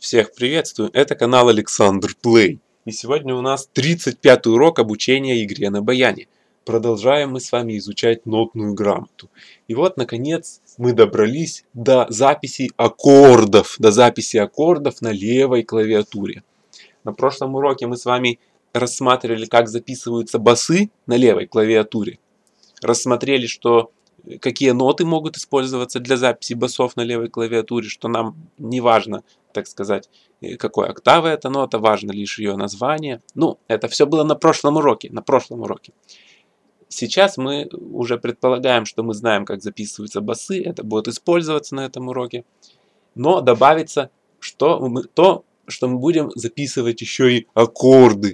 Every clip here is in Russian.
Всех приветствую, это канал Александр Плей. И сегодня у нас 35-й урок обучения игре на баяне. Продолжаем мы с вами изучать нотную грамоту. И вот, наконец, мы добрались до записи аккордов. На левой клавиатуре. На прошлом уроке мы с вами рассматривали, как записываются басы на левой клавиатуре. Рассмотрели, какие ноты могут использоваться для записи басов на левой клавиатуре, что нам не важно, так сказать, какой октавы эта нота, важно лишь ее название. Ну, это все было на прошлом уроке. Сейчас мы уже предполагаем, что мы знаем, как записываются басы, это будет использоваться на этом уроке. Но добавится что мы будем записывать еще и аккорды.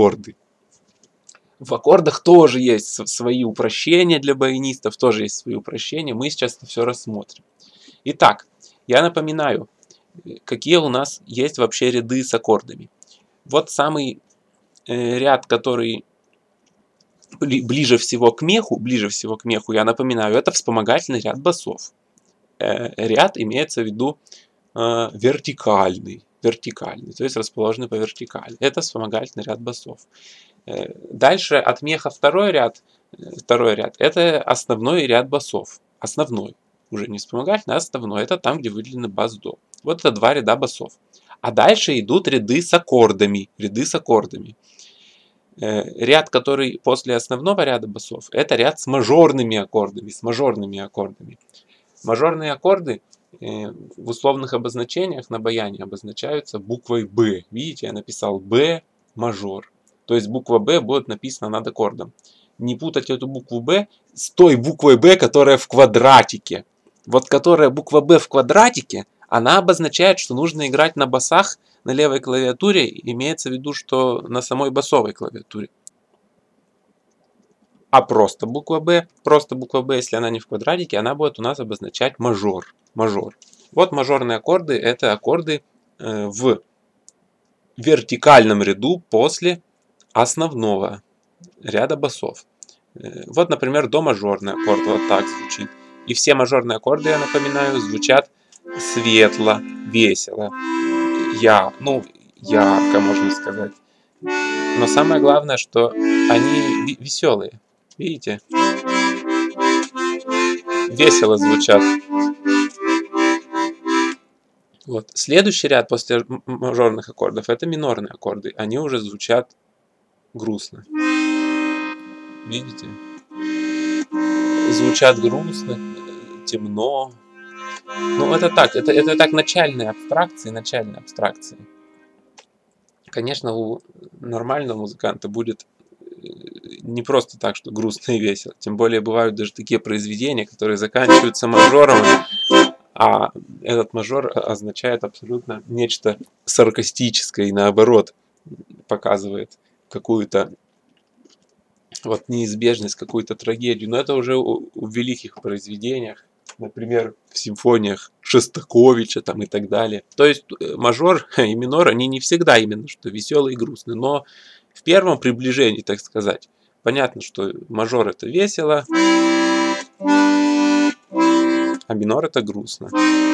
В аккордах тоже есть свои упрощения для баянистов, тоже есть свои упрощения. Мы сейчас это все рассмотрим. Итак, я напоминаю, какие у нас есть вообще ряды с аккордами. Вот самый ряд, который ближе всего к меху, я напоминаю, это вспомогательный ряд басов. Ряд имеется в виду вертикальный, то есть расположенный по вертикали. Это вспомогательный ряд басов. Дальше от меха второй ряд, это основной ряд басов. Основной, уже не вспомогательный, а основной. Это там, где выделены бас до. Вот это два ряда басов. А дальше идут ряды с аккордами. Ряд, который после основного ряда басов, это ряд с мажорными аккордами. Мажорные аккорды в условных обозначениях на баяне обозначаются буквой Б. Видите, я написал Б мажор. То есть буква Б будет написана над аккордом. Не путать эту букву Б с той буквой Б, которая в квадратике. Вот которая буква Б в квадратике, она обозначает, что нужно играть на басах на левой клавиатуре. Имеется в виду, что на самой басовой клавиатуре. А просто буква Б, если она не в квадратике, она будет у нас обозначать мажор. Вот мажорные аккорды, это аккорды в вертикальном ряду после основного ряда басов. Вот, например, до мажорный аккорд вот так звучит. И все мажорные аккорды, я напоминаю, звучат светло, весело, ярко, можно сказать. Но самое главное, что они веселые. Видите? Весело звучат. Вот. Следующий ряд после мажорных аккордов это минорные аккорды. Они уже звучат грустно. Видите? Звучат грустно, темно. Ну, это так начальные абстракции. Конечно, у нормального музыканта будет не просто так, что грустно и весело. Тем более бывают даже такие произведения, которые заканчиваются мажором, а этот мажор означает абсолютно нечто саркастическое и наоборот показывает какую-то неизбежность, какую-то трагедию. Но это уже в великих произведениях, например, в симфониях Шостаковича там, и так далее. То есть мажор и минор, они не всегда именно что веселые и грустные, но в первом приближении, так сказать, понятно, что мажор это весело, а минор это грустно.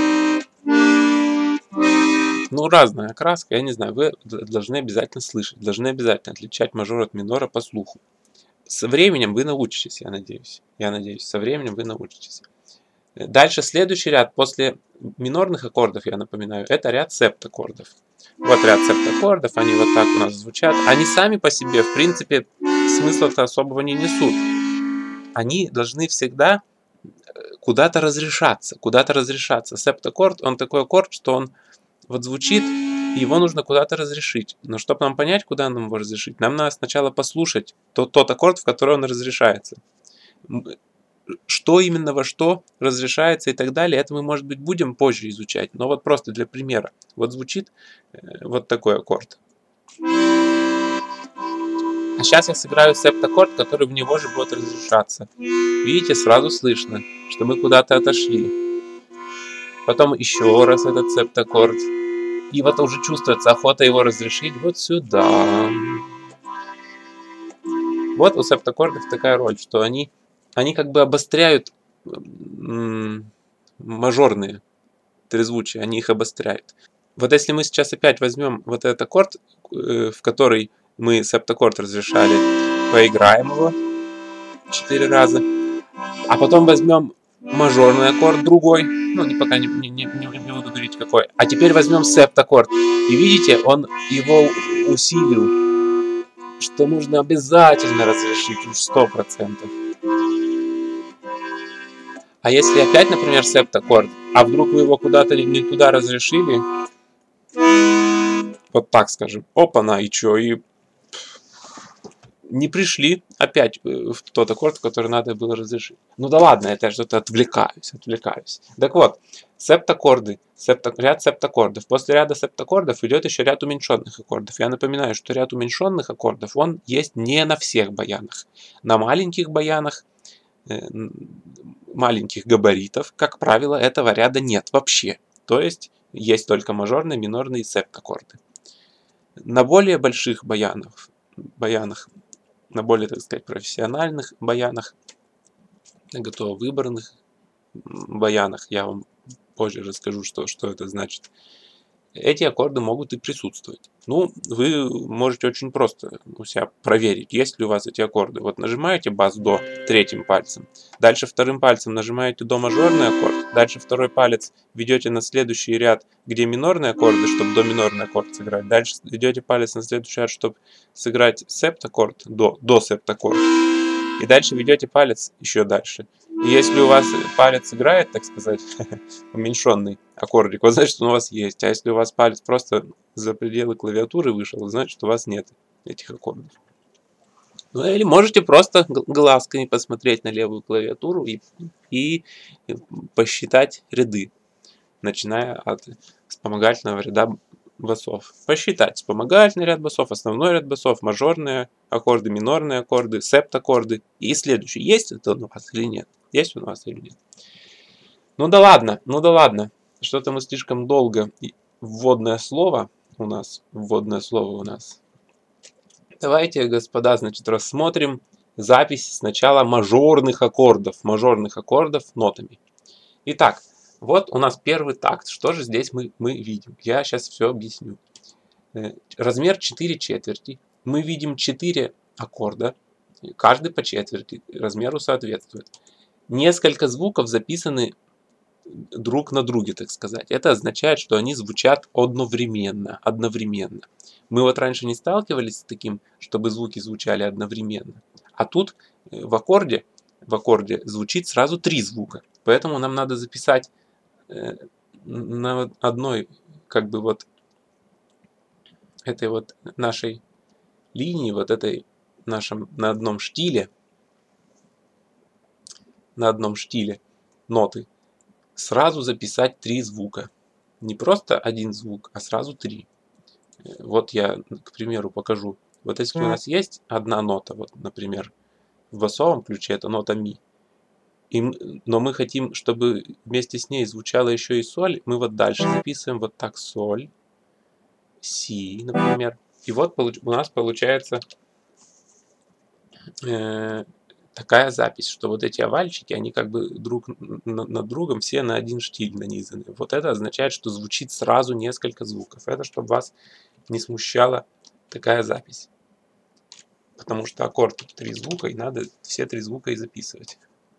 Ну, разная окраска, я не знаю, вы должны обязательно слышать, должны обязательно отличать мажор от минора по слуху. Со временем вы научитесь, я надеюсь, со временем вы научитесь. Дальше следующий ряд после минорных аккордов, я напоминаю, это ряд септаккордов. Вот ряд септаккордов, они вот так у нас звучат. Они сами по себе, в принципе, смысла-то особого не несут. Они должны всегда куда-то разрешаться. Септаккорд, он такой аккорд, что он вот звучит, и его нужно куда-то разрешить. Но чтобы нам понять, куда нам его разрешить, нам надо сначала послушать тот аккорд, в который он разрешается. Что именно во что разрешается и так далее, это мы, может быть, будем позже изучать. Но вот просто для примера. Вот звучит вот такой аккорд. А сейчас я сыграю септаккорд, который в него же будет разрешаться. Видите, сразу слышно, что мы куда-то отошли. Потом еще раз этот септаккорд. И вот уже чувствуется охота его разрешить вот сюда. Вот у септаккордов такая роль, что они как бы обостряют мажорные трезвучия, они их обостряют. Вот если мы сейчас опять возьмем вот этот аккорд, в который мы септаккорд разрешали, поиграем его 4 раза, а потом возьмем мажорный аккорд другой, ну, пока не буду говорить какой, а теперь возьмем септаккорд, и видите, он его усилил, что нужно обязательно разрешить уж 100%. А если опять, например, септаккорд, а вдруг вы его куда-то не туда разрешили, вот так скажем, опа-на, и чё, и не пришли опять в тот аккорд, который надо было разрешить. Ну да ладно, это я что-то отвлекаюсь. Так вот, септаккорды, ряд септаккордов. После ряда септаккордов идет еще ряд уменьшенных аккордов. Я напоминаю, что ряд уменьшенных аккордов, он есть не на всех баянах. На маленьких баянах, маленьких габаритов, как правило, этого ряда нет вообще. То есть только мажорные, минорные и септаккорды. На более больших баянах, на более, так сказать, профессиональных баянах, готово выбранных баянах, я вам позже расскажу, что это значит. Эти аккорды могут и присутствовать. Ну, вы можете очень просто у себя проверить, есть ли у вас эти аккорды. Вот нажимаете бас до третьим пальцем, дальше вторым пальцем нажимаете до мажорный аккорд, дальше второй палец ведете на следующий ряд, где минорные аккорды, чтобы до минорный аккорд сыграть, дальше ведете палец на следующий ряд, чтобы сыграть септаккорд, до септаккорд, и дальше ведете палец еще дальше. И если у вас палец играет, так сказать, уменьшенный аккордик, вот значит, он у вас есть. А если у вас палец просто за пределы клавиатуры вышел, значит, у вас нет этих аккордов. Ну, или можете просто глазками посмотреть на левую клавиатуру и посчитать ряды, начиная от вспомогательного ряда басов. Посчитать вспомогательный ряд басов, основной ряд басов, мажорные аккорды, минорные аккорды, септаккорды и следующий. Есть это у вас или нет? Есть у нас или нет? Ну да ладно. Что-то мы слишком долго. Вводное слово у нас. Давайте, господа, значит, рассмотрим запись сначала мажорных аккордов нотами. Итак, вот у нас первый такт. Что же здесь мы видим? Я сейчас все объясню. Размер 4/4. Мы видим 4 аккорда. Каждый по четверти. Размеру соответствует. Несколько звуков записаны друг на друге, так сказать. Это означает, что они звучат одновременно. Мы вот раньше не сталкивались с таким, чтобы звуки звучали одновременно. А тут в аккорде звучит сразу 3 звука. Поэтому нам надо записать на одной, как бы вот этой вот нашей линии, вот этой нашем на одном штиле ноты, сразу записать 3 звука. Не просто один звук, а сразу 3. Вот я, к примеру, покажу. Вот если у нас есть одна нота, вот, например, в басовом ключе это нота ми, но мы хотим, чтобы вместе с ней звучало еще и соль, мы вот дальше записываем вот так соль, си, например. И вот у нас получается такая запись, что вот эти овальчики, они как бы друг над другом все на один штиль нанизаны. Вот это означает, что звучит сразу несколько звуков. Это чтобы вас не смущала такая запись. Потому что аккорд тут 3 звука, и надо все 3 звука и записывать.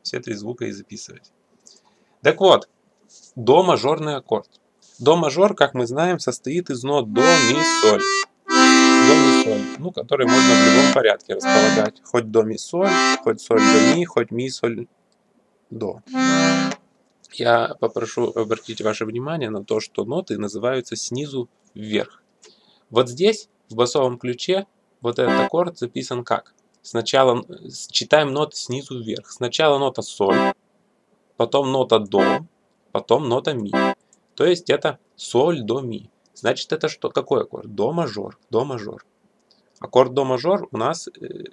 Так вот, до мажорный аккорд. До мажор, как мы знаем, состоит из нот до, ми, соль. До, ми, соль, ну, которые можно в любом порядке располагать. Хоть до, ми, соль, хоть соль, до, ми, хоть ми, соль, до. Я попрошу обратить ваше внимание на то, что ноты называются снизу вверх. Вот здесь, в басовом ключе, вот этот аккорд записан как? Сначала читаем ноты снизу вверх. Сначала нота соль, потом нота до, потом нота ми. То есть это соль, до, ми. Значит, это что? Какой аккорд? До мажор. Аккорд до мажор у нас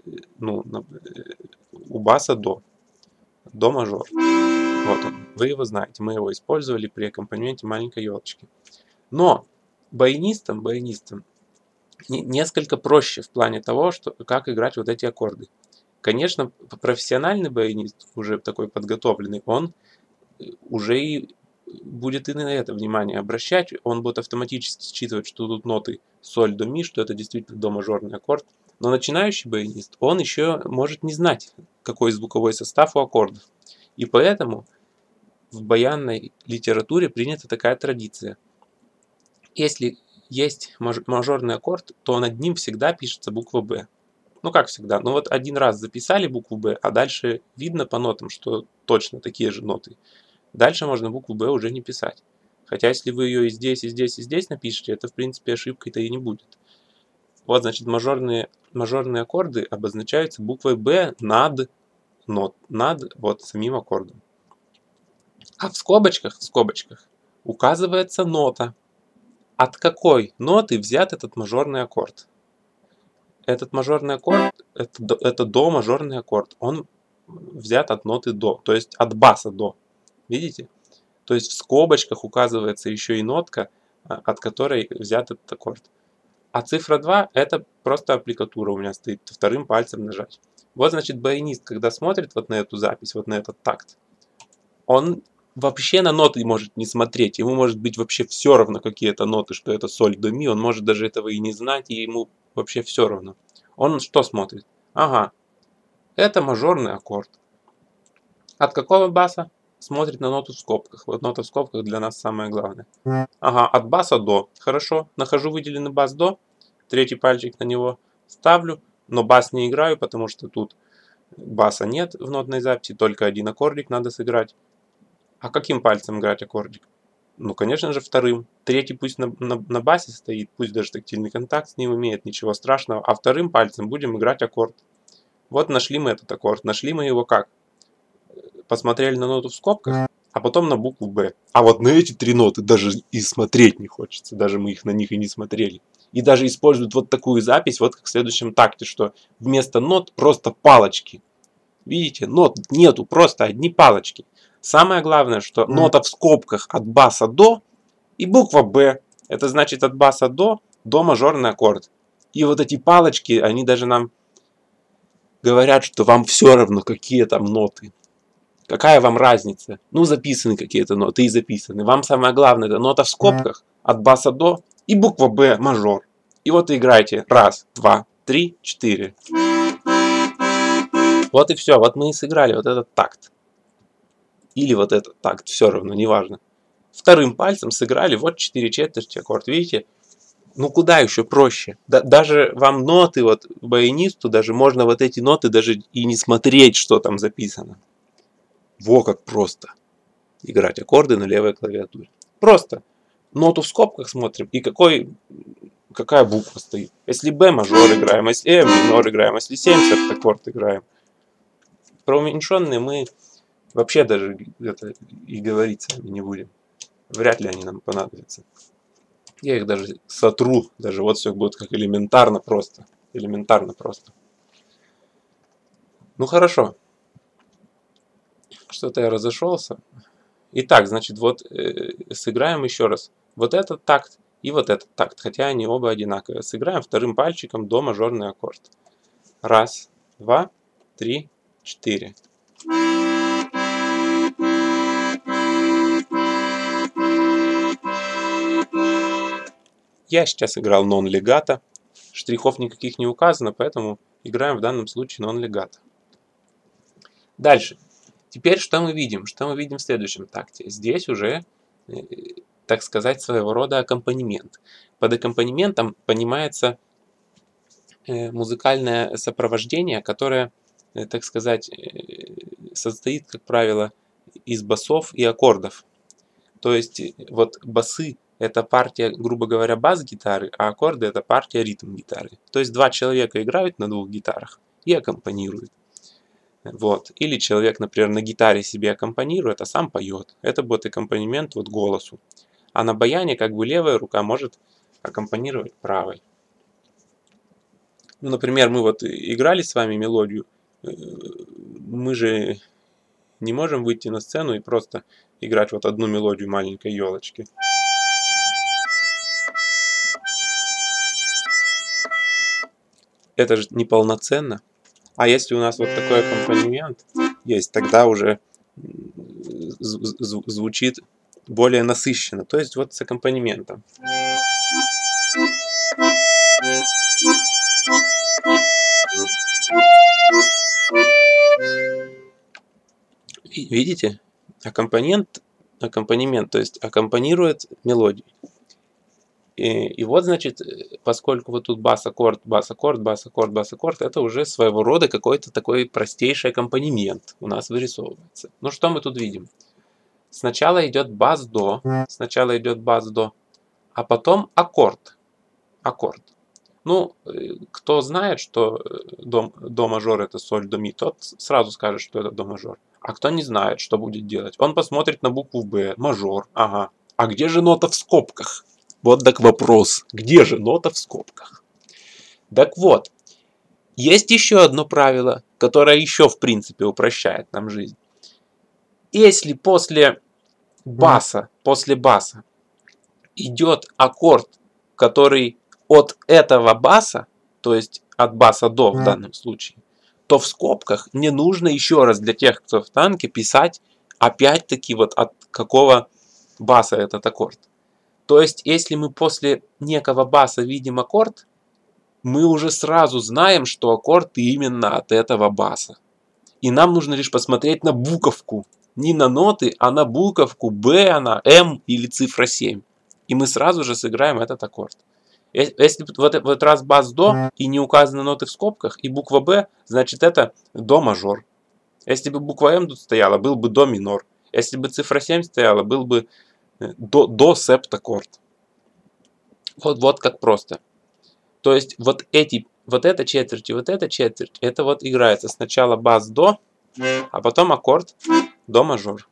у баса до. До мажор. Вот он. Вы его знаете. Мы его использовали при аккомпанементе маленькой елочки. Но баянистам несколько проще в плане того, как играть вот эти аккорды. Конечно, профессиональный баянист, уже такой подготовленный, он уже и будет и на это внимание обращать, он будет автоматически считывать, что тут ноты соль, до, ми, что это действительно до мажорный аккорд. Но начинающий баянист, он еще может не знать, какой звуковой состав у аккордов. И поэтому в баянной литературе принята такая традиция. Если есть мажорный аккорд, то над ним всегда пишется буква «Б». Ну как всегда, ну вот один раз записали букву «Б», а дальше видно по нотам, что точно такие же ноты. Дальше можно букву «Б» уже не писать. Хотя если вы ее и здесь, и здесь, и здесь напишете, это в принципе ошибкой-то и не будет. Вот, значит, мажорные аккорды обозначаются буквой «Б» над вот самим аккордом. А в скобочках указывается нота. От какой ноты взят этот мажорный аккорд? Этот мажорный аккорд, это до мажорный аккорд. Он взят от ноты до, то есть от баса до. Видите? То есть в скобочках указывается еще и нотка, от которой взят этот аккорд. А цифра 2 это просто аппликатура у меня стоит, вторым пальцем нажать. Вот значит баянист, когда смотрит вот на эту запись, вот на этот такт, он вообще на ноты может не смотреть, ему может быть вообще все равно, какие это ноты, что это соль, до, ми, он может даже этого и не знать, и ему вообще все равно. Он что смотрит? Ага, это мажорный аккорд. От какого баса? Смотрит на ноту в скобках. Вот нота в скобках для нас самое главное. Ага, от баса до. Хорошо, нахожу выделенный бас до, третий пальчик на него ставлю, но бас не играю, потому что тут баса нет в нотной записи, только один аккордик надо сыграть. А каким пальцем играть аккордик? Ну, конечно же, вторым. Третий пусть на басе стоит, пусть даже тактильный контакт с ним имеет, ничего страшного. А вторым пальцем будем играть аккорд. Вот нашли мы этот аккорд. Нашли мы его как? Посмотрели на ноту в скобках, а потом на букву «Б». А вот на эти три ноты даже и смотреть не хочется. Даже мы на них и не смотрели. И даже используют вот такую запись, вот как в следующем такте, что вместо нот просто палочки. Видите, нот нету, просто одни палочки. Самое главное, что нота в скобках от баса до и буква «Б». Это значит от баса до мажорный аккорд. И вот эти палочки, они даже нам говорят, что вам все равно, какие там ноты. Какая вам разница? Ну, записаны какие-то ноты и записаны. Вам самое главное, это нота в скобках от баса до и буква «Б» мажор. И вот играйте. Раз, два, три, четыре. Вот и все. Вот мы и сыграли вот этот такт. Или вот этот такт, все равно, неважно. Вторым пальцем сыграли вот 4 четверти аккорд. Видите? Ну куда еще проще? Даже вам ноты, вот баянисту, даже можно вот эти ноты даже и не смотреть, что там записано. Во как просто играть аккорды на левой клавиатуре. Просто ноту в скобках смотрим и какая буква стоит. Если Б мажор играем, если Э минор играем, если 70 аккорд играем. Про уменьшенные мы вообще даже это и говорить с вами не будем. Вряд ли они нам понадобятся. Я их даже сотру. Даже вот все будет как элементарно просто. Элементарно просто. Ну хорошо. Что-то я разошелся. Итак, значит, вот сыграем еще раз. Вот этот такт и вот этот такт. Хотя они оба одинаковые. Сыграем вторым пальчиком до мажорный аккорд. Раз, два, три, четыре. Я сейчас играл нон-легато. Штрихов никаких не указано, поэтому играем в данном случае нон-легато. Дальше. Теперь что мы видим? Что мы видим в следующем такте? Здесь уже, так сказать, своего рода аккомпанемент. Под аккомпанементом понимается музыкальное сопровождение, которое, так сказать, состоит, как правило, из басов и аккордов. То есть вот басы — это партия, грубо говоря, бас-гитары, а аккорды — это партия ритм-гитары. То есть два человека играют на двух гитарах и аккомпанируют. Вот. Или человек, например, на гитаре себе аккомпанирует, а сам поет. Это будет аккомпанемент вот голосу. А на баяне как бы левая рука может аккомпанировать правой. Ну, например, мы вот играли с вами мелодию. Мы же не можем выйти на сцену и просто играть вот одну мелодию маленькой елочки. Это же неполноценно. А если у нас вот такой аккомпанемент есть, тогда уже звучит более насыщенно. То есть вот с аккомпанементом. Видите? Аккомпанемент, то есть аккомпанирует мелодию. И вот, значит, поскольку вот тут бас-аккорд, бас-аккорд, бас-аккорд, бас-аккорд, это уже своего рода какой-то такой простейший аккомпанемент у нас вырисовывается. Ну что мы тут видим? Сначала идет бас-до, а потом аккорд. Ну, кто знает, что до мажор это соль, до ми, тот сразу скажет, что это до мажор. А кто не знает, что будет делать? Он посмотрит на букву Б, мажор, ага. А где же нота в скобках? Вот так вопрос. Где же нота в скобках? Так вот, есть еще одно правило, которое еще в принципе упрощает нам жизнь. Если после баса идет аккорд, который от этого баса, то есть от баса до в данном случае, то в скобках не нужно еще раз для тех, кто в танке, писать опять-таки вот от какого баса этот аккорд. То есть, если мы после некого баса видим аккорд, мы уже сразу знаем, что аккорд именно от этого баса. И нам нужно лишь посмотреть на буковку. Не на ноты, а на буковку Б, она М или цифра 7. И мы сразу же сыграем этот аккорд. Если вот раз бас до и не указаны ноты в скобках, и буква Б, значит это до мажор. Если бы буква М тут стояла, был бы до минор. Если бы цифра 7 стояла, был бы до септаккорд. Вот как просто. То есть вот эта четверть и вот эта четверть, это вот играется сначала бас до, а потом аккорд до мажор.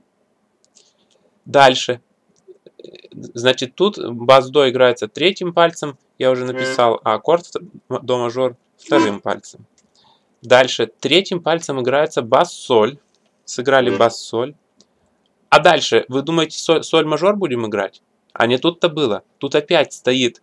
Дальше. Значит, тут бас до играется третьим пальцем, я уже написал, а аккорд до мажор вторым пальцем. Дальше третьим пальцем играется бас-соль. Сыграли бас-соль. А дальше, вы думаете, соль-мажор будем играть? А не тут-то было. Тут опять стоит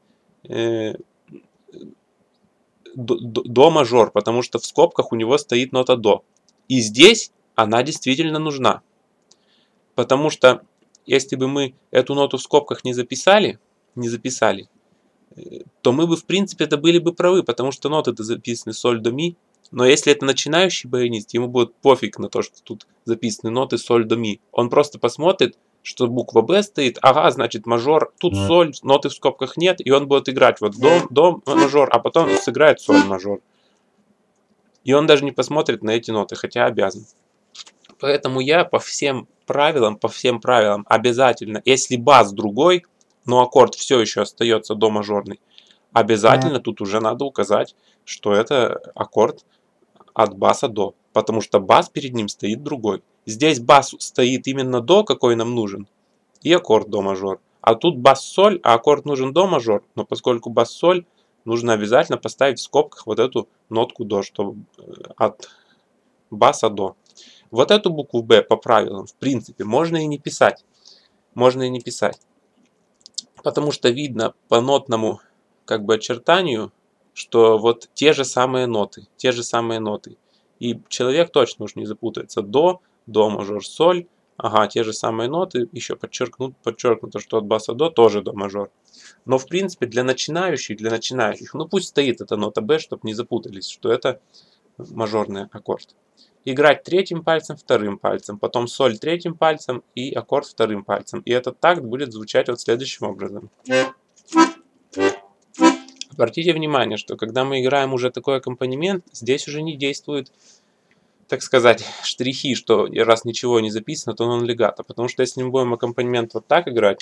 до-мажор, потому что в скобках у него стоит нота до. И здесь она действительно нужна. Потому что если бы мы эту ноту в скобках не записали, то мы бы в принципе-то были бы правы, потому что ноты-то записаны соль, до, ми. Но если это начинающий баянист, ему будет пофиг на то, что тут записаны ноты соль, до, ми. Он просто посмотрит, что буква Б стоит, ага, значит мажор, тут соль, ноты в скобках нет, и он будет играть вот до мажор, а потом сыграет соль мажор. И он даже не посмотрит на эти ноты, хотя обязан. Поэтому я по всем правилам обязательно, если бас другой, но аккорд все еще остается до мажорный, обязательно тут уже надо указать, что это аккорд от баса до, потому что бас перед ним стоит другой. Здесь бас стоит именно до, какой нам нужен, и аккорд до мажор. А тут бас-соль, а аккорд нужен до мажор, но поскольку бас-соль, нужно обязательно поставить в скобках вот эту нотку до, чтобы от баса до. Вот эту букву Б по правилам, в принципе, можно и не писать. Потому что видно по нотному как бы очертанию, что вот те же самые ноты. И человек точно уж не запутается. До мажор, соль. Ага, те же самые ноты. Еще подчеркнуто, что от баса до тоже до мажор. Но в принципе для начинающих, ну пусть стоит эта нота Б, чтобы не запутались, что это мажорный аккорд. Играть третьим пальцем, вторым пальцем, потом соль третьим пальцем и аккорд вторым пальцем. И этот такт будет звучать вот следующим образом. Обратите внимание, что когда мы играем уже такой аккомпанемент, здесь уже не действуют, так сказать, штрихи, что раз ничего не записано, то он легато. Потому что если мы будем аккомпанемент вот так играть,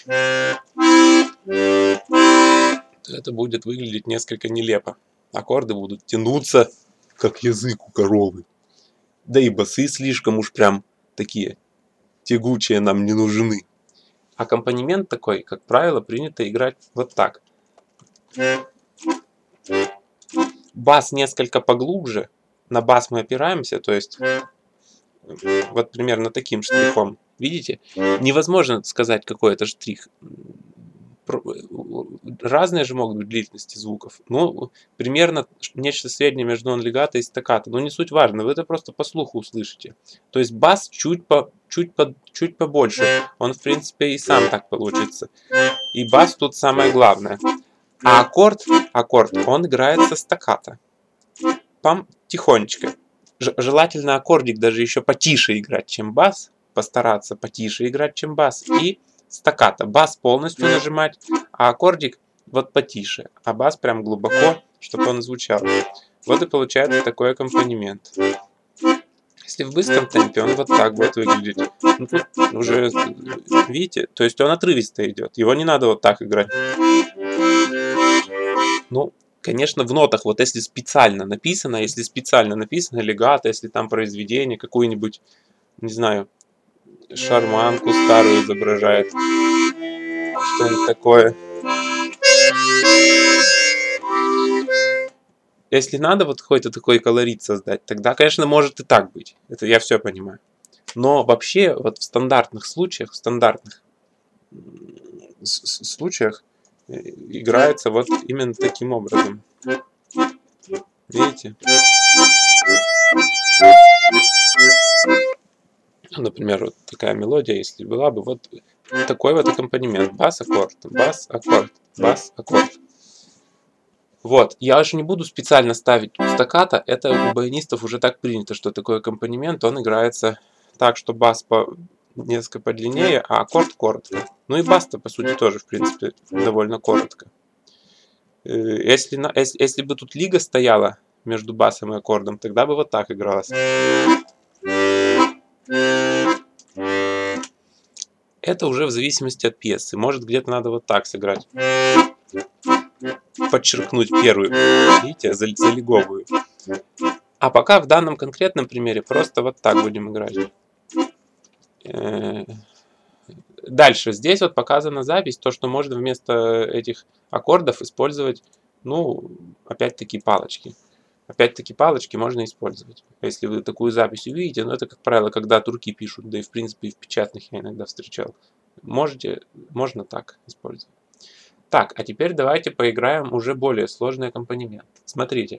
то это будет выглядеть несколько нелепо. Аккорды будут тянуться, как язык у коровы. Да и басы слишком уж прям такие тягучие нам не нужны. Аккомпанемент такой, как правило, принято играть вот так. Бас несколько поглубже. На бас мы опираемся, то есть вот примерно таким штрихом. Видите? Невозможно сказать, какой это штрих. разные же могут быть длительности звуков. Ну, примерно нечто среднее между нон-легато и стаккато. Но не суть важно, вы это просто по слуху услышите. То есть бас чуть побольше. Он, в принципе, и сам так получится. И бас тут самое главное. А аккорд, он играет со стаккато. Пам, тихонечко. Желательно аккордик даже еще потише играть, чем бас. Постараться потише играть, чем бас. И стаккато. Бас полностью нажимать, а аккордик вот потише. А бас прям глубоко, чтобы он звучал. Вот и получается такой аккомпанемент. Если в быстром темпе, он вот так вот выглядит. Ну, тут уже, видите, то есть он отрывисто идет. Его не надо вот так играть. Ну, конечно, в нотах, вот если специально написано легато, если там произведение, какую-нибудь, не знаю, шарманку старую изображает, что-нибудь такое. Если надо вот какой-то такой колорит создать, тогда, конечно, может и так быть. Это я все понимаю. Но вообще, вот в стандартных случаях, играется вот именно таким образом. Видите? Например, вот такая мелодия, если была бы, вот такой вот аккомпанемент. Бас-аккорд, бас-аккорд, бас-аккорд. Вот, я уже не буду специально ставить стаккато, это у баянистов уже так принято, что такой аккомпанемент, он играется так, что бас несколько подлиннее, а аккорд коротко. Ну и бас-то, по сути, тоже, в принципе, довольно коротко. Если бы тут лига стояла между басом и аккордом, тогда бы вот так игралось. Это уже в зависимости от пьесы. Может, где-то надо вот так сыграть. Подчеркнуть первую, видите, залиговую. А пока в данном конкретном примере просто вот так будем играть. Дальше, здесь вот показана запись, то, что можно вместо этих аккордов использовать, ну, опять-таки палочки. Опять-таки палочки можно использовать. Если вы такую запись увидите, но это, как правило, когда турки пишут, да и в принципе и в печатных я иногда встречал. Можно так использовать. Так, а теперь давайте поиграем уже более сложный аккомпанемент. Смотрите.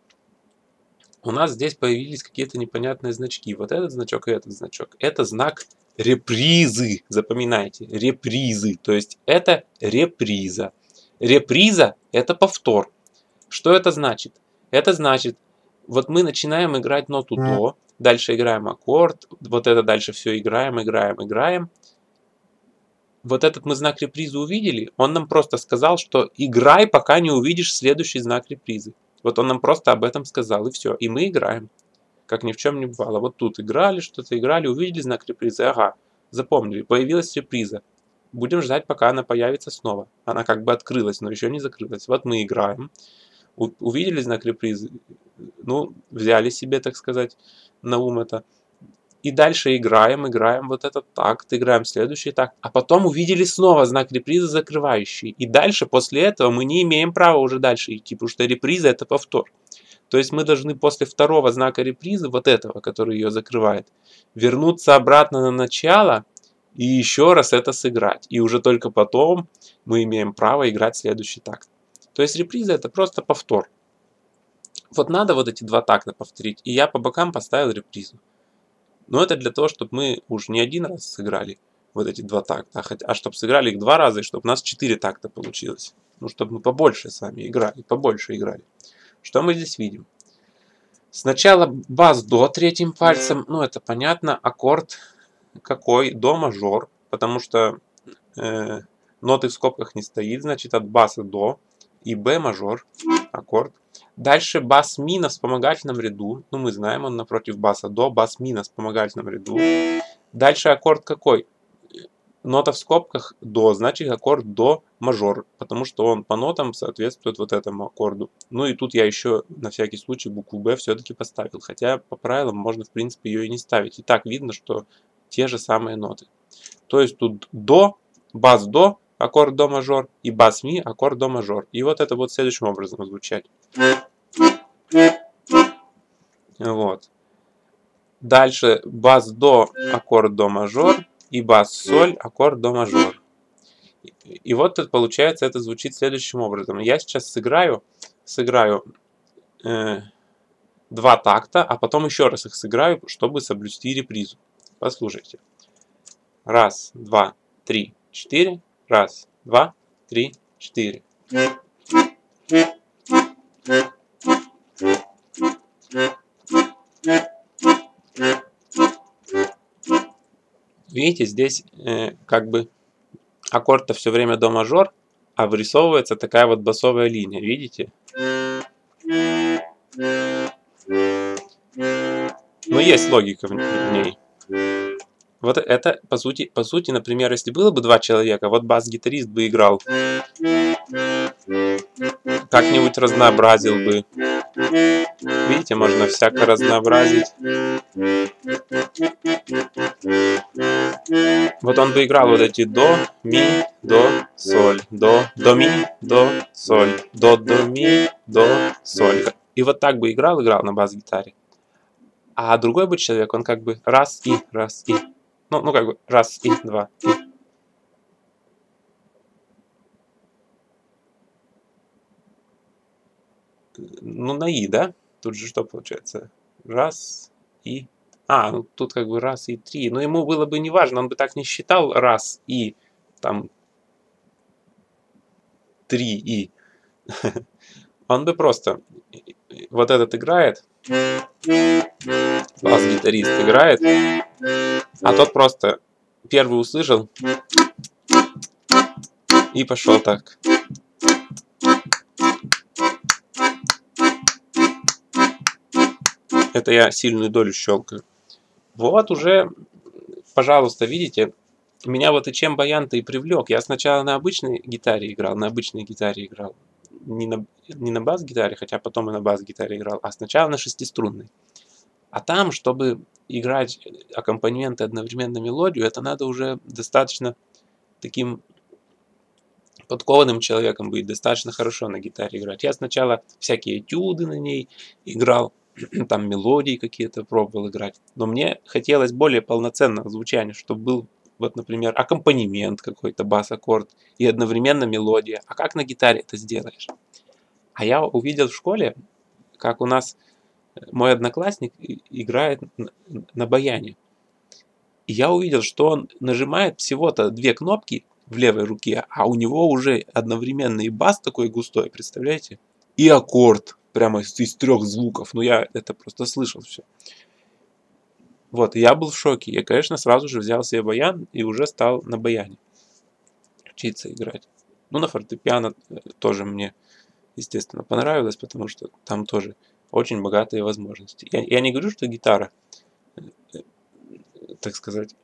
У нас здесь появились какие-то непонятные значки. Вот этот значок и этот значок. Это знак репризы. Запоминайте. Репризы. То есть это реприза. Реприза – это повтор. Что это значит? Это значит, вот мы начинаем играть ноту до, дальше играем аккорд, вот это дальше все играем. Вот этот мы знак репризы увидели, он нам просто сказал, что играй, пока не увидишь следующий знак репризы. Вот он нам просто об этом сказал, и все. И мы играем, как ни в чем не бывало. Вот тут играли, что-то играли, увидели знак репризы, ага, запомнили, появилась реприза. Будем ждать, пока она появится снова. Она как бы открылась, но еще не закрылась. Вот мы играем. Увидели знак репризы, ну, взяли себе, так сказать, на ум это. И дальше играем вот этот такт, играем следующий такт, а потом увидели снова знак репризы закрывающий. И дальше, после этого, мы не имеем права уже дальше идти, потому что реприза это повтор. То есть мы должны после второго знака репризы, вот этого, который ее закрывает, вернуться обратно на начало и еще раз это сыграть. И уже только потом мы имеем право играть следующий такт. То есть реприза это просто повтор. Вот надо вот эти два такта повторить. И я по бокам поставил репризу. Но это для того, чтобы мы уж не один раз сыграли вот эти два такта, а чтобы сыграли их два раза, и чтобы у нас 4 такта получилось. Ну, чтобы мы побольше сами играли, побольше играли. Что мы здесь видим? Сначала бас до третьим пальцем, ну это понятно, аккорд какой? До мажор, потому что ноты в скобках не стоит, значит от баса до. И Б мажор, аккорд. Дальше бас ми на вспомогательном ряду. Ну, мы знаем, он напротив баса до. Бас ми на вспомогательном ряду. Дальше аккорд какой? Нота в скобках до, значит аккорд до мажор. Потому что он по нотам соответствует вот этому аккорду. Ну и тут я еще на всякий случай букву Б все-таки поставил. Хотя по правилам можно в принципе ее и не ставить. И так видно, что те же самые ноты. То есть тут до, бас до, аккорд до мажор, и бас ми, аккорд до мажор. И вот это вот следующим образом звучать. Вот. Дальше бас до, аккорд до мажор, и бас соль, аккорд до мажор. И вот тут получается, это звучит следующим образом. Я сейчас сыграю 2 такта, а потом еще раз их сыграю, чтобы соблюсти репризу. Послушайте. 1, 2, 3, 4. 1, 2, 3, 4. Видите, здесь как бы аккорд-то все время до мажор, а вырисовывается такая вот басовая линия. Видите? Но есть логика в ней. Вот это, по сути, например, если было бы 2 человека, вот бас-гитарист бы играл, как-нибудь разнообразил бы. Видите, можно всяко разнообразить. Вот он бы играл вот эти до, ми, до, соль, до, ми, до, соль, до, ми, до, соль. И вот так бы играл на бас-гитаре. А другой бы человек, он как бы раз и. Ну как бы раз и, 2 и. Ну на и, да? Тут же что получается? Раз и. Ну тут как бы раз и 3. Но ему было бы не важно, он бы так не считал раз и там 3 и. Он бы просто вот этот играет, бас-гитарист играет, а тот просто первый услышал и пошел так. Это я сильную долю щелкаю. Вот уже, пожалуйста, видите, меня вот и чем баян-то и привлек. Я сначала на обычной гитаре играл, Не на бас-гитаре, хотя потом и на бас-гитаре играл, а сначала на шестиструнной. А там, чтобы играть аккомпанементы одновременно мелодию, это надо уже достаточно таким подкованным человеком быть, достаточно хорошо на гитаре играть. Я сначала всякие этюды на ней играл, там мелодии какие-то пробовал играть, но мне хотелось более полноценного звучания, чтобы был, вот, например, аккомпанемент какой-то, бас-аккорд и одновременно мелодия. А как на гитаре это сделаешь? А я увидел в школе, как у нас мой одноклассник играет на баяне. И я увидел, что он нажимает всего-то 2 кнопки в левой руке, а у него уже одновременно и бас такой густой, представляете? И аккорд прямо из 3 звуков. Ну, я это просто слышал все. Вот, и я был в шоке. Я, конечно, сразу же взял себе баян и уже стал на баяне учиться играть. Ну, на фортепиано тоже мне, естественно, понравилось, потому что там тоже очень богатые возможности. Я не говорю, что гитара, так сказать,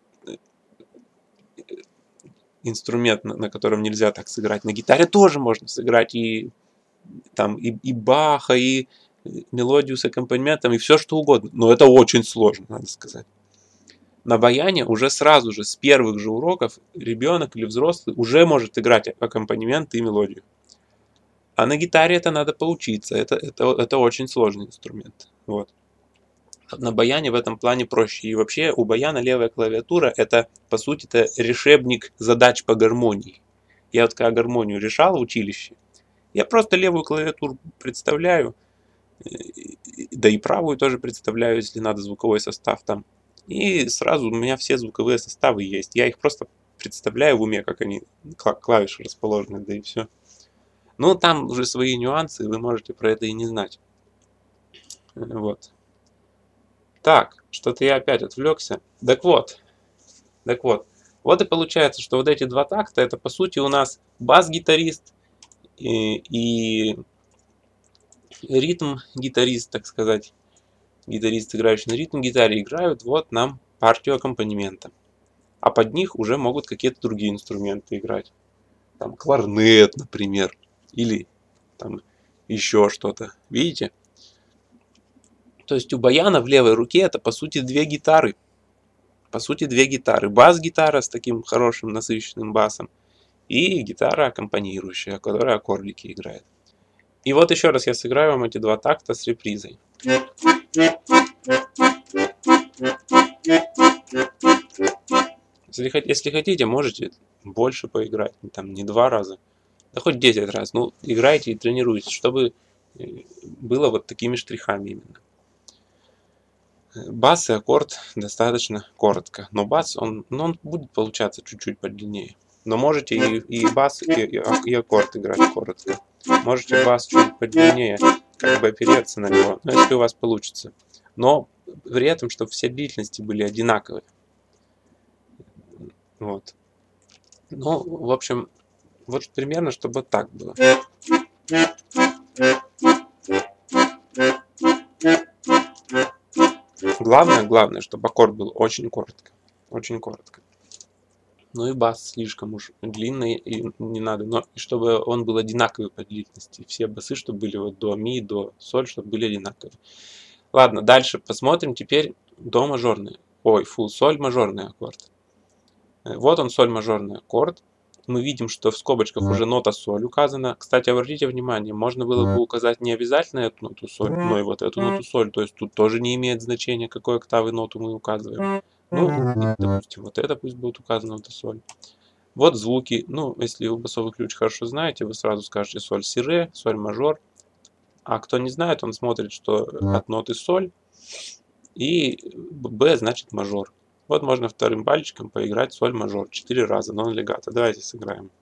инструмент, на котором нельзя так сыграть. На гитаре тоже можно сыграть и там и Баха, и мелодию с аккомпанементом, и все что угодно. Но это очень сложно, надо сказать. На баяне уже сразу же, с первых же уроков, ребенок или взрослый уже может играть аккомпанемент и мелодию. А на гитаре это надо поучиться. Это очень сложный инструмент. Вот. На баяне в этом плане проще. И вообще у баяна левая клавиатура это, по сути, это решебник задач по гармонии. Я вот когда гармонию решал в училище, я просто левую клавиатуру представляю, да и правую тоже представляю, если надо звуковой состав там. И сразу у меня все звуковые составы есть. Я их просто представляю в уме, как они, клавиши расположены, да и все. Ну, там уже свои нюансы, вы можете про это и не знать. Вот. Так, что-то я опять отвлекся. Так вот. Вот и получается, что вот эти 2 такта, это по сути у нас бас-гитарист и ритм-гитарист, так сказать. Гитарист, играющий на ритм-гитаре, играют вот нам партию аккомпанемента. А под них уже могут какие-то другие инструменты играть. Там кларнет, например. Или там еще что-то. Видите? То есть у баяна в левой руке это по сути 2 гитары. Бас-гитара с таким хорошим насыщенным басом. И гитара аккомпанирующая, которая аккордики играет. И вот еще раз я сыграю вам эти 2 такта с репризой. Если хотите, можете больше поиграть. Там не 2 раза, да хоть 10 раз. Ну, играйте и тренируйтесь, чтобы было вот такими штрихами именно. Бас и аккорд достаточно коротко. Но бас, он будет получаться чуть-чуть подлиннее. Но можете и бас, и аккорд играть коротко. Можете бас чуть подлиннее, как бы опереться на него, но если у вас получится. Но при этом, чтобы все длительности были одинаковые. Вот. Ну, в общем, вот примерно, чтобы так было. Главное, чтобы аккорд был очень коротко. Очень коротко. Ну и бас слишком уж длинный и не надо. Но и чтобы он был одинаковый по длительности. Все басы, чтобы были вот до ми, до соль, чтобы были одинаковые. Ладно, дальше посмотрим теперь до мажорный. Ой, соль мажорный аккорд. Вот он, соль мажорный аккорд. Мы видим, что в скобочках уже нота соль указана. Кстати, обратите внимание, можно было бы указать не обязательно эту ноту соль, но и вот эту ноту соль. То есть тут тоже не имеет значения, какой октавы ноту мы указываем. Ну, и, допустим, вот это пусть будет указана нота соль. Вот звуки. Ну, если вы басовый ключ хорошо знаете, вы сразу скажете соль си ре, соль мажор. А кто не знает, он смотрит, что от ноты соль и Б значит мажор. Вот можно вторым пальчиком поиграть соль мажор 4 раза, нон легато. Давайте сыграем.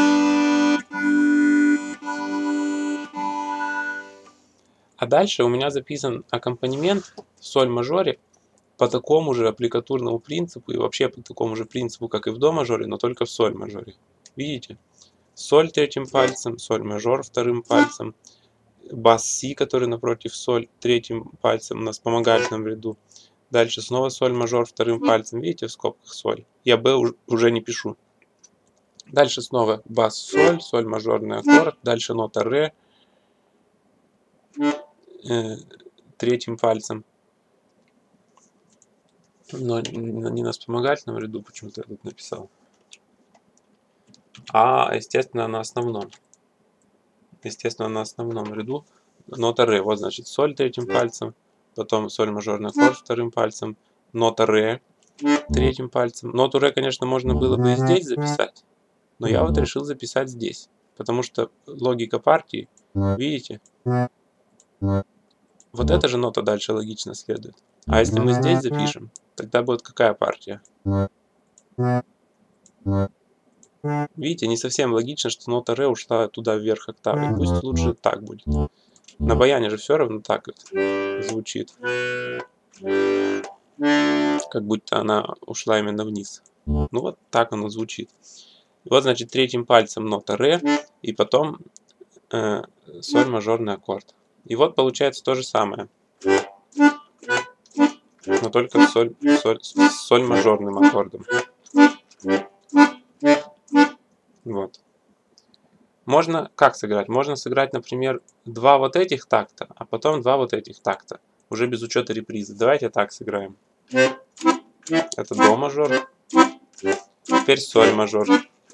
А дальше у меня записан аккомпанемент в соль мажоре по такому же аппликатурному принципу и вообще по такому же принципу, как и в до мажоре, но только в соль мажоре. Видите? Соль третьим пальцем, соль мажор вторым пальцем, бас си, который напротив соль, третьим пальцем на вспомогательном ряду. Дальше снова соль мажор вторым пальцем. Видите, в скобках соль. Я Б уже не пишу. Дальше снова бас соль, соль мажорный аккорд. Дальше нота ре третьим пальцем. Но не на вспомогательном ряду, почему-то я тут написал. А, естественно, на основном. Естественно, на основном ряду нота ре. Вот, значит, соль третьим пальцем. Потом соль мажорный аккорд вторым пальцем. Нота ре третьим пальцем. Ноту ре, конечно, можно было бы и здесь записать. Но я вот решил записать здесь. Потому что логика партии, видите? Вот эта же нота дальше логично следует. А если мы здесь запишем, тогда будет какая партия? Видите, не совсем логично, что нота ре ушла туда вверх октавы. Пусть лучше так будет. На баяне же все равно так вот звучит. Как будто она ушла именно вниз. Ну вот так оно звучит. Вот, значит, третьим пальцем нота ре, и потом соль мажорный аккорд. И вот получается то же самое. Но только соль мажорным аккордом. Вот. Можно как сыграть? Можно сыграть, например, 2 вот этих такта, а потом 2 вот этих такта. Уже без учета репризы. Давайте так сыграем. Это до мажор. Теперь соль мажор.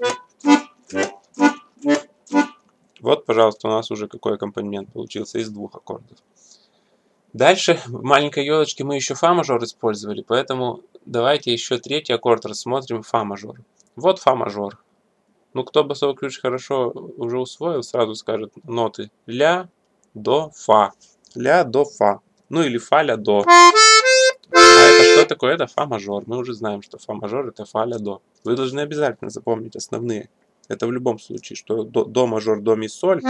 Вот, пожалуйста, у нас уже какой аккомпанемент получился из 2 аккордов. Дальше в маленькой елочке мы еще фа мажор использовали, поэтому давайте еще третий аккорд рассмотрим, фа мажор. Вот фа мажор. Ну, кто басовый ключ хорошо уже усвоил, сразу скажет ноты ля, до, фа. Ля, до, фа. Ну или фа, ля, до. А это что такое? Это фа мажор. Мы уже знаем, что фа мажор это фа, ля, до. Вы должны обязательно запомнить основные. Это в любом случае, что до мажор, до, ми, соль.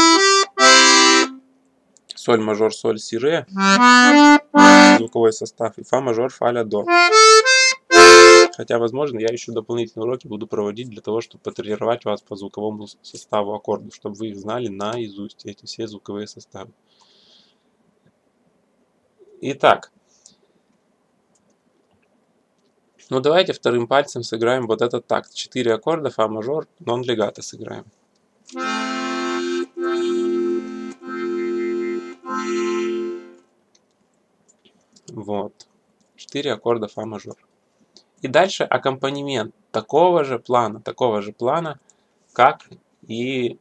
Соль мажор, соль, си, ре. Звуковой состав. И фа мажор, фа, ля, до. Хотя, возможно, я еще дополнительные уроки буду проводить для того, чтобы потренировать вас по звуковому составу аккордов, чтобы вы их знали наизусть, эти все звуковые составы. Итак, ну давайте вторым пальцем сыграем вот этот такт. 4 аккорда, фа мажор, нон легато сыграем. Вот. 4 аккорда фа мажор. И дальше аккомпанемент такого же плана, как и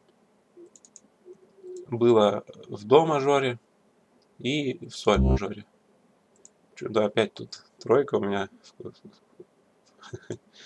было в до мажоре и в соль мажоре. Чудо, опять тут тройка у меня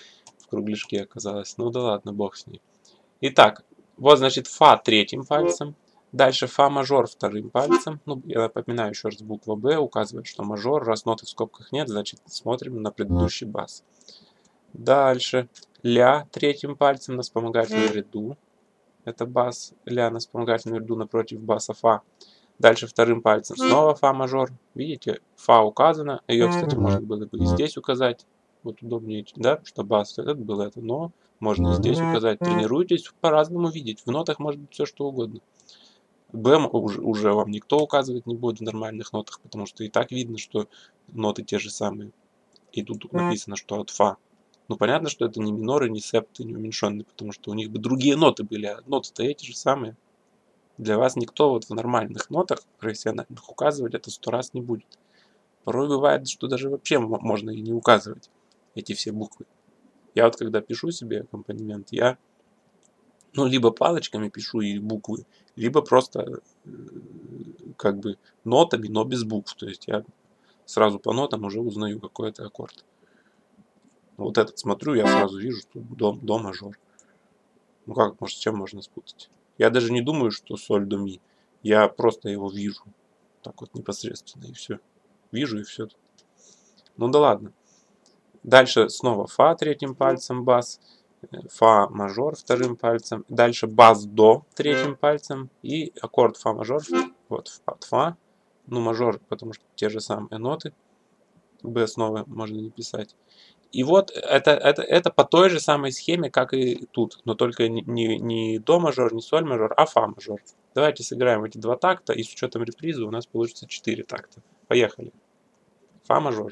кругляшке оказалось. Ну да ладно, бог с ней. Итак, вот значит фа третьим пальцем. Дальше фа мажор вторым пальцем. Ну, я напоминаю еще раз, буква Б указывает, что мажор. Раз ноты в скобках нет, значит смотрим на предыдущий бас. Дальше ля третьим пальцем на вспомогательном ряду. Это бас. Ля на вспомогательном ряду напротив баса фа. Дальше вторым пальцем снова фа мажор. Видите, фа указано. Ее, кстати, можно было бы и здесь указать. Вот удобнее, да, что бас этот был это, но можно и здесь указать. Тренируйтесь по-разному видеть. В нотах может быть все что угодно. Б уже вам никто указывать не будет в нормальных нотах, потому что и так видно, что ноты те же самые. И тут написано, что от фа. Ну, понятно, что это не миноры, не септы, не уменьшенные, потому что у них бы другие ноты были, а ноты-то эти же самые. Для вас никто вот в нормальных нотах профессиональных указывать это 100 раз не будет. Порой бывает, что даже вообще можно и не указывать эти все буквы. Я вот когда пишу себе аккомпанемент, я ну либо палочками пишу и буквы, либо просто как бы нотами, но без букв. То есть я сразу по нотам уже узнаю, какой это аккорд. Вот этот смотрю, я сразу вижу, что до мажор. Ну как, может, с чем можно спутать? Я даже не думаю, что соль до ми. Я просто его вижу. Так вот непосредственно и все. Вижу и все. Ну да ладно. Дальше снова фа третьим пальцем бас. Фа мажор вторым пальцем. Дальше бас до третьим пальцем. И аккорд фа мажор. Вот от фа. Ну мажор, потому что те же самые ноты. Б снова можно не писать. И вот это по той же самой схеме, как и тут, но только не до мажор, не соль мажор, а фа мажор. Давайте сыграем эти два такта, и с учетом репризы у нас получится 4 такта. Поехали. Фа мажор.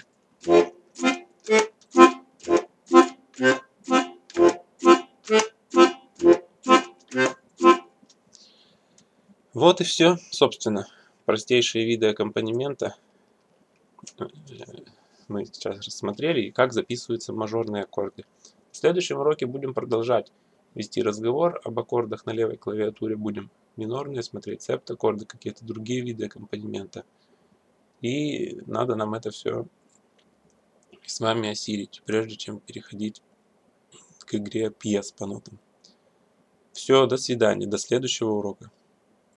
Вот и все, собственно. Простейшие виды аккомпанемента мы сейчас рассмотрели, и как записываются мажорные аккорды. В следующем уроке будем продолжать вести разговор об аккордах на левой клавиатуре. Будем минорные смотреть, септаккорды, какие-то другие виды аккомпанемента. И надо нам это все с вами осилить, прежде чем переходить к игре пьес по нотам. Все, до свидания, до следующего урока.